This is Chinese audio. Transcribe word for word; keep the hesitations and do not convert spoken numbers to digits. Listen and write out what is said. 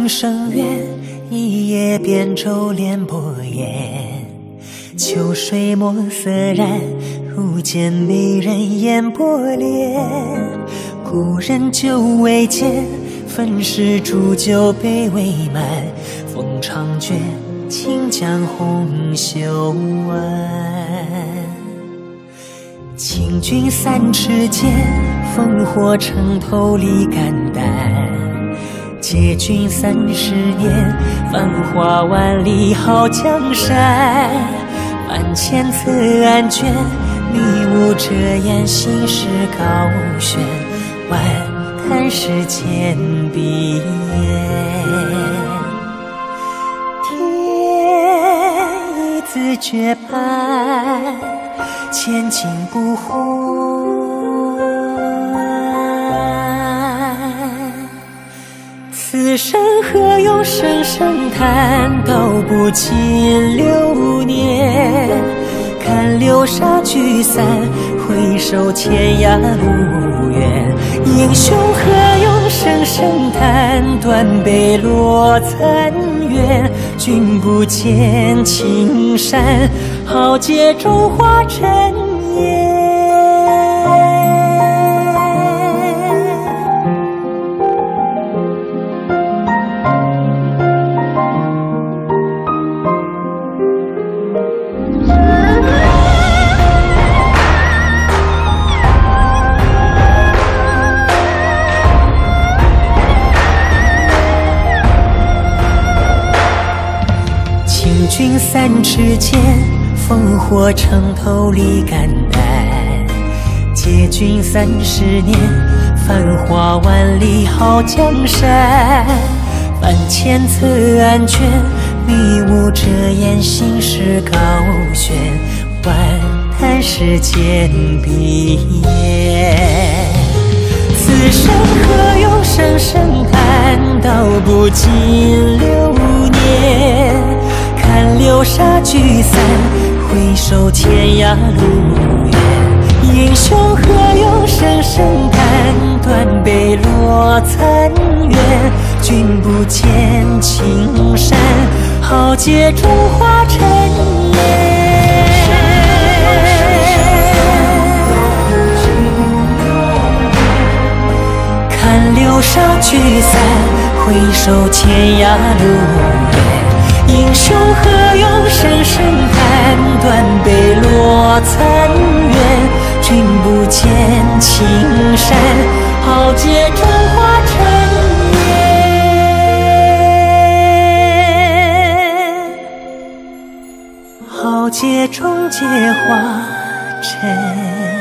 平生缘，一叶扁舟连波烟。秋水墨色染，如见美人烟波脸。故人久未见，分时煮酒杯未满。风长卷，轻将红袖挽。请君三尺剑，烽火城头立肝胆。借君三十年，繁华万里好江山。万千册案卷，迷雾遮掩心事高悬。万叹世间碧烟，天意自绝判，千金不换。此生何用声声叹，道不尽流年。看流沙聚散，回首天涯路远。英雄何用声声叹，断碑落残垣。君不见青山，豪杰中化尘烟。君三尺剑，烽火城头立肝胆。借君三十年，繁华万里好江山。万千册案卷，迷雾遮掩心事高悬。万叹世间碧烟，此生何用声声叹，道不尽流年。看流沙聚散，回首天涯路远。英雄何用声声叹，断碑落残垣。君不见青山，豪杰中化尘烟。看流沙聚散，回首天涯路远。英雄何用声声叹，断碑落残垣。君不见青山，豪杰中化尘烟。豪杰终结化尘